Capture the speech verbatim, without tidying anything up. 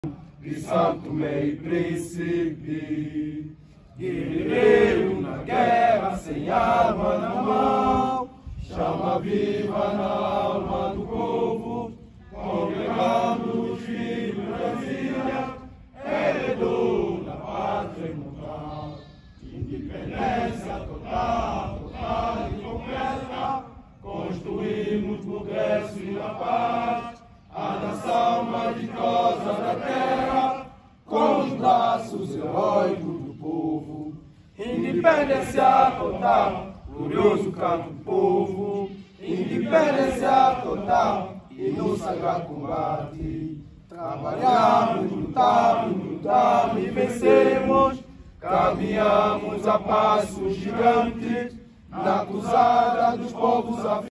de Santo Tomé e Príncipe, guerreiro na guerra sem arma na mão, chama viva na alma do povo, congregando os filhos das ilhas, heredou da pátria imortal, independência total, total e completa, construímos progresso e a paz, a nação mais vitoriosa da terra, com os braços heróicos do povo. Independência total, glorioso canto do povo. Independência total, e no sagrado combate. Trabalhamos, lutamos, lutamos e vencemos. Caminhamos a passos gigantes, na cruzada dos povos africanos.